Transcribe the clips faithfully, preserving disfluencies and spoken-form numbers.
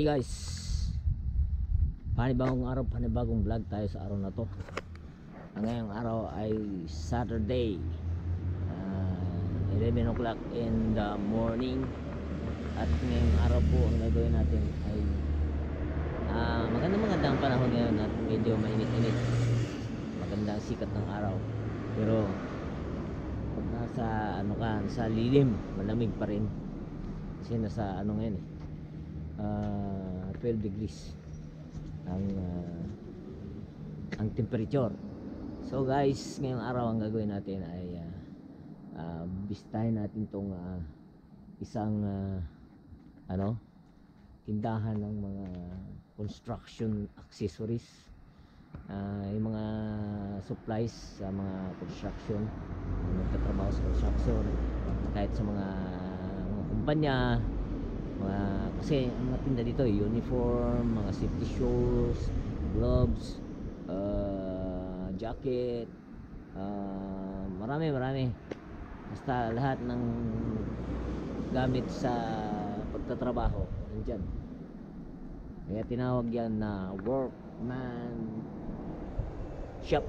guys, panibagong araw, panibagong vlog tayo sa araw na to. Ang ngayong araw ay Saturday, uh, eleven o'clock in the morning. At ngayong araw po ang gagawin natin ay uh, magandang magandang panahon ngayon at medyo mainit-init, magandang sikat ng araw. Pero pag nasa ano ka, sa lilim, malamig pa rin kasi nasa ano ngayon eh, uh, twelve degrees ang uh, ang temperature. So guys, ngayong araw ang gagawin natin ay uh, uh, bisitahin natin tong uh, isang uh, ano tindahan ng mga construction accessories, uh, yung mga supplies sa mga construction, nagtatrabaho sa construction, kahit sa mga mga kumpanya, mga, kasi ang mga tinda dito uniform, mga safety shoes, gloves, uh, jacket, uh, marami marami basta lahat ng gamit sa pagtatrabaho nandyan. Kaya tinawag yan na Workman Shop,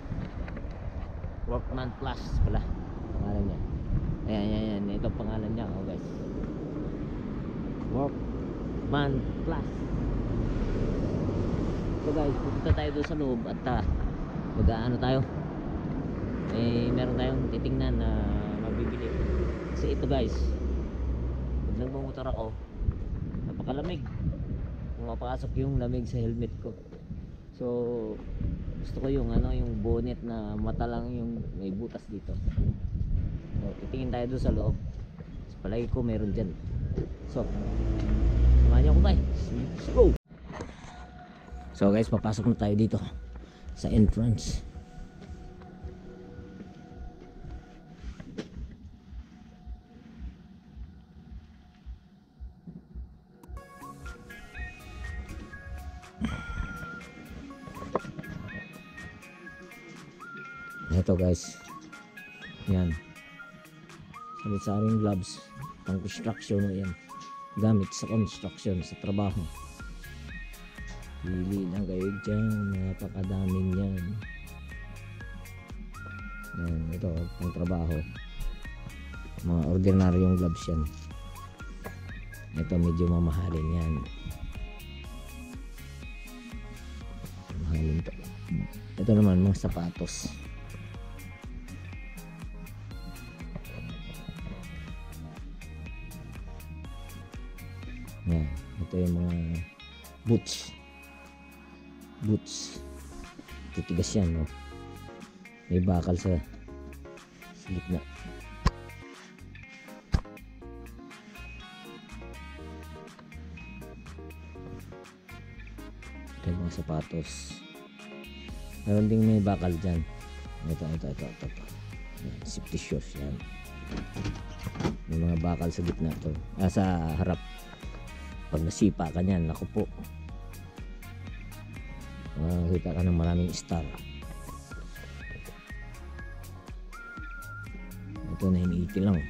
Workman Plus pala pangalan niya. Ayan, ayan, ayan, ito pangalan niya, oh guys, Workman Plus. So guys, pupunta tayo doon sa loob at uh, mag-aano tayo, eh meron tayong titingnan na mabibili. Kasi ito guys, pag nagmamotor ako, napakalamig, pumapasok yung lamig sa helmet ko. So gusto ko yung ano, yung bonnet na mata lang yung may butas dito. So titingin tayo doon sa loob. So, palagi ko meron dyan. So samahan niyo ako guys, let's go. So guys, papasok na tayo dito sa entrance. Ito guys, yan, salit-saring gloves pang construction mo yan, gamit sa construction, sa trabaho. Pili lang kayo dyan, napakadaming yan. Yan, ito pang trabaho, mga ordinaryong gloves yan. Ito medyo mamahalin yan, mahalin to. Ito naman mga sapatos. Yan, ito yung mga boots. Boots. Titigas yan, no? May bakal sa, sa gitna. Ito yung mga sapatos. Meron ding may bakal dyan. Ito, ito, ito, ito, ito. Yan, safety shoes, yan. May mga bakal sa gitna to. Ah, sa harap. Pag nasipa ka niyan, naku po, makikita ka ng maraming star. Ito na iniiti lang,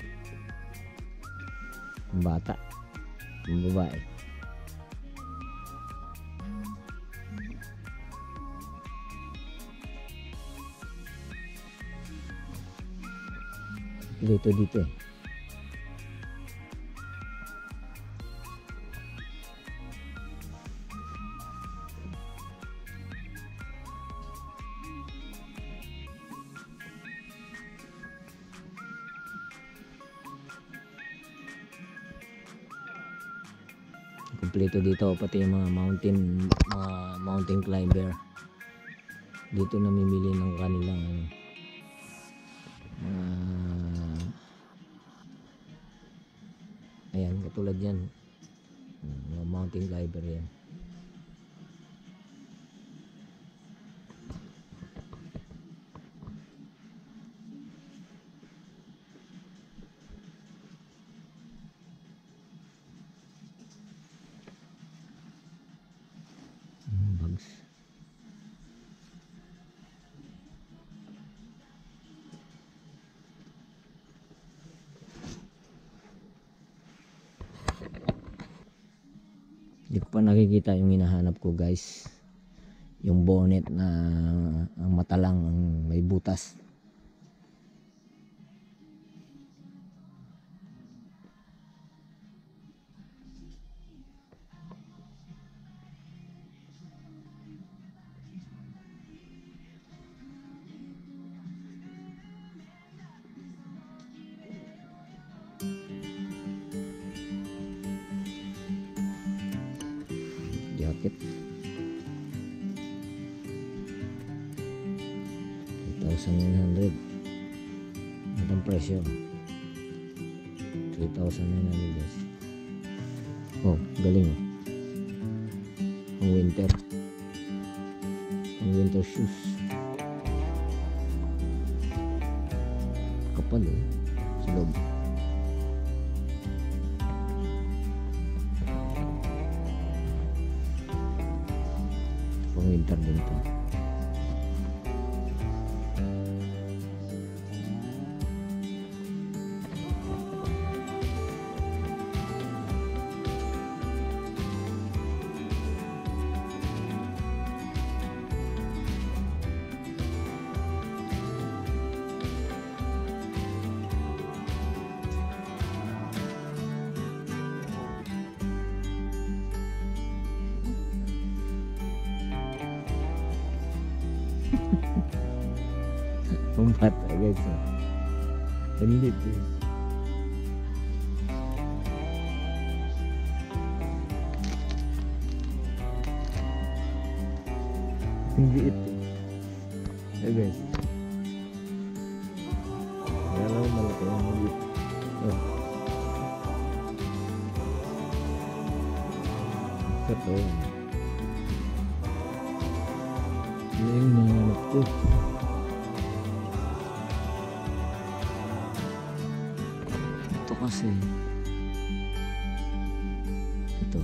ang bata, ang babae. Dito dito eh. Kompleto dito, pati yung mga mountain mga mountain climber dito namimili ng kanilang uh, ayan, katulad yan, mga mountain climber yan. pa nakikita yung hinahanap ko guys, yung bonnet na ang mata lang ang may butas. Jacket three thousand nine hundred. Ang presyo three thousand nine hundred guys. Oh, galing oh. Ang winter, ang winter shoes. Kapal eh sa loob. Pang winter din to. Ang bata guys oh. Ang lit eh. Ang liit eh. Eh guys, kaya lang malaki ang liit oh. Ito ano yung nanganap ko. Ito kasi ito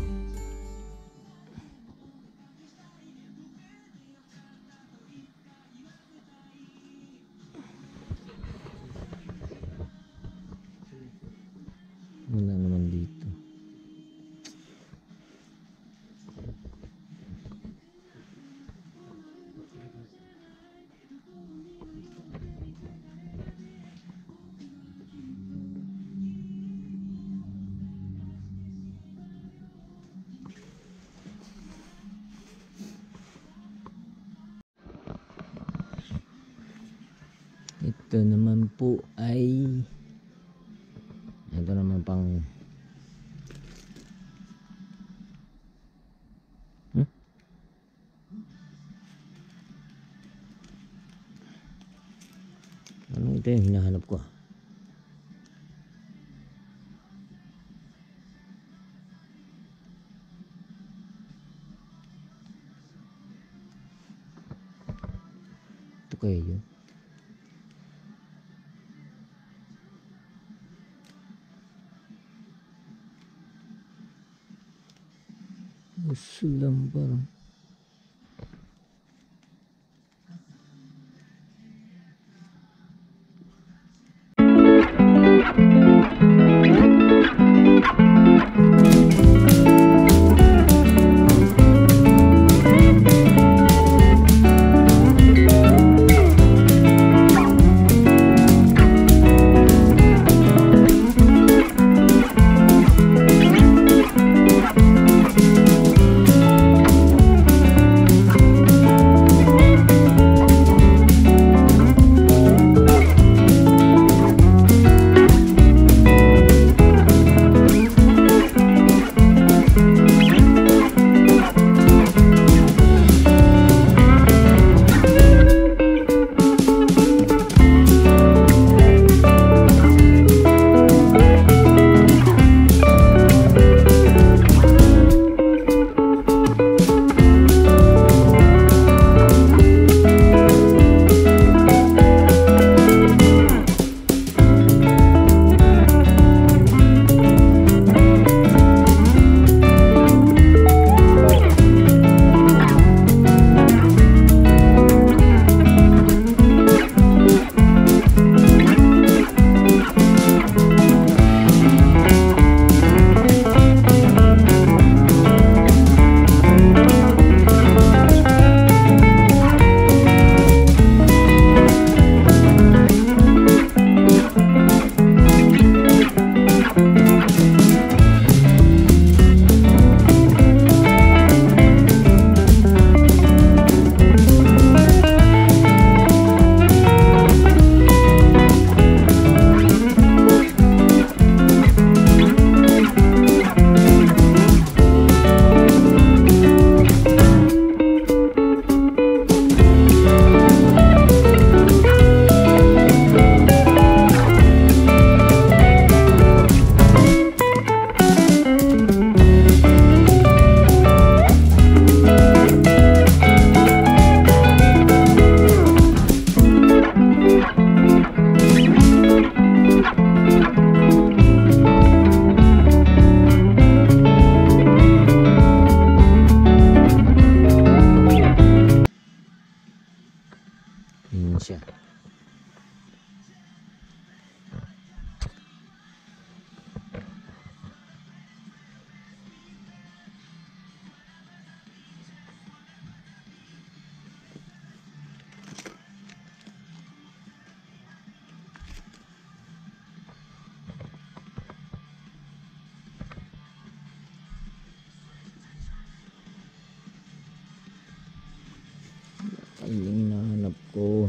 wala naman dito. Ito naman po ay ito naman pang hmm? Ano ito yung hinahanap ko? Ito kaya yun? Sulam parang Ayun yung hinahanap ko.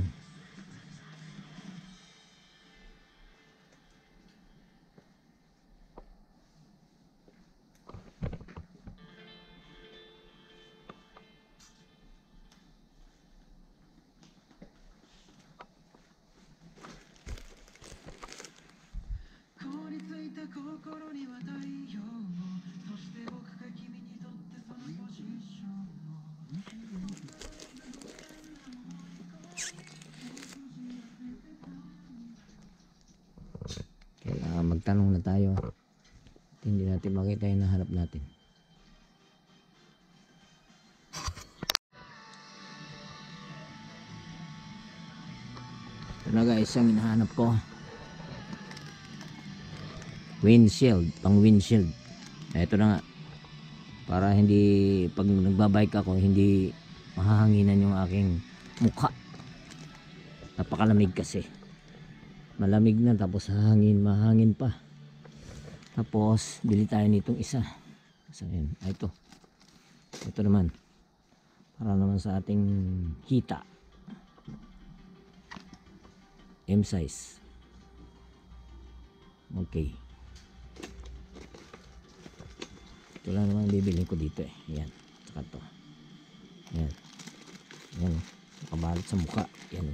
Kailangan magtanong na tayo. Hindi natin makita yung nahanap natin. Ito na guys, ang hinahanap ko. Windshield, pang windshield. Ito na nga. Para hindi, pag nagbabike ako, hindi mahahanginan yung aking mukha. Napakalamig kasi. Malamig na, tapos hangin, mahangin pa. Tapos bili tayo nitong isa. So yun, ah, ito. Ito naman. Para naman sa ating hita. M size. Okay. Ito lang naman bibili ko dito eh. Yan. Tsaka to. Yan. Yan. Nakabalot sa mukha. Yan.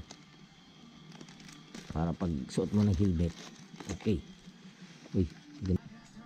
Para pag suot mo ng helmet. Okay. Uy. Ganun.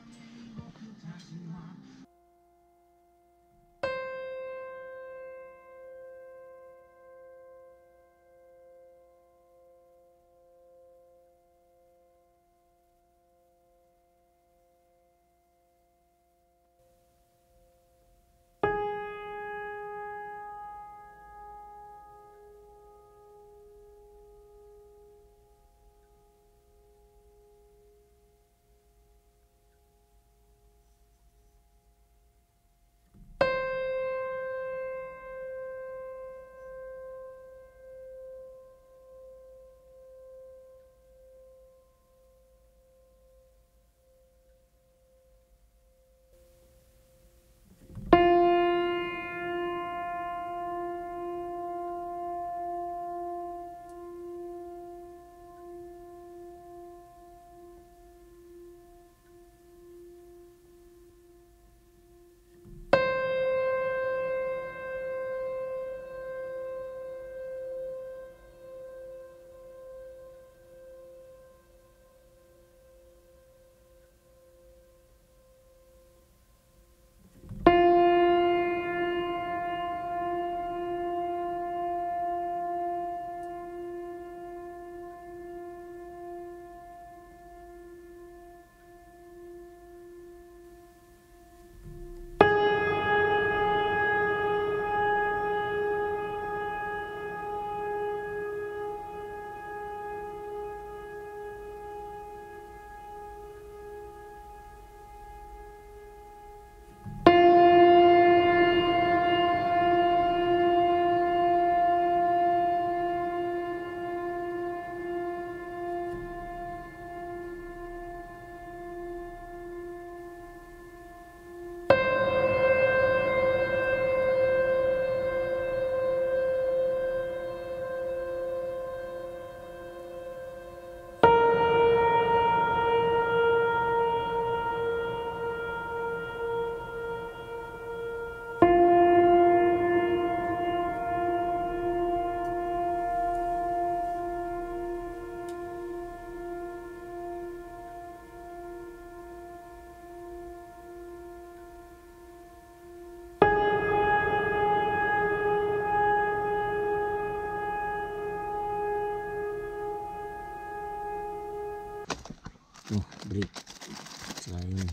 Oh, break. Saka yun.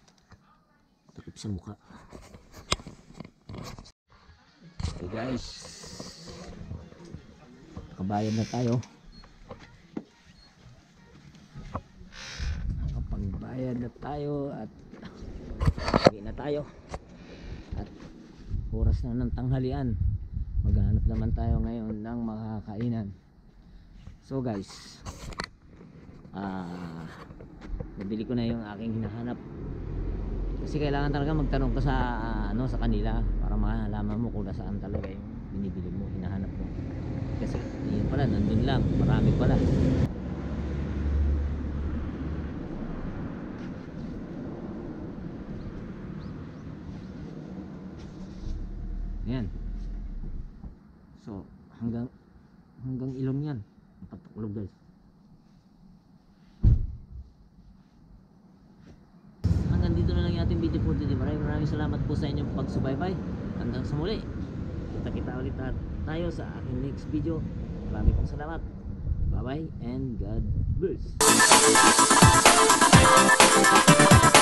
Takip sa mukha. Okay guys. Nakabayad na tayo. Nakapagbayad na tayo at uwi na tayo. At oras na ng tanghalian. Maghanap naman tayo ngayon ng makakainan. So guys, ah uh, nabili ko na yung aking hinahanap kasi kailangan talaga magtanong ka sa uh, ano sa kanila para malaman mo kung nasaan talaga yung binibili mo, hinahanap mo. pala, nandun lang. Marami pala. Ayan. So, hanggang hanggang ilong yan. Nakatuklog guys. Hanggang dito na lang yung ating video for today. Maraming maraming salamat po sa inyong pagsubaybay. Hanggang sa muli. Kita-kita ulit tayo sa aking next video. Maraming pong salamat. Bye bye and God bless.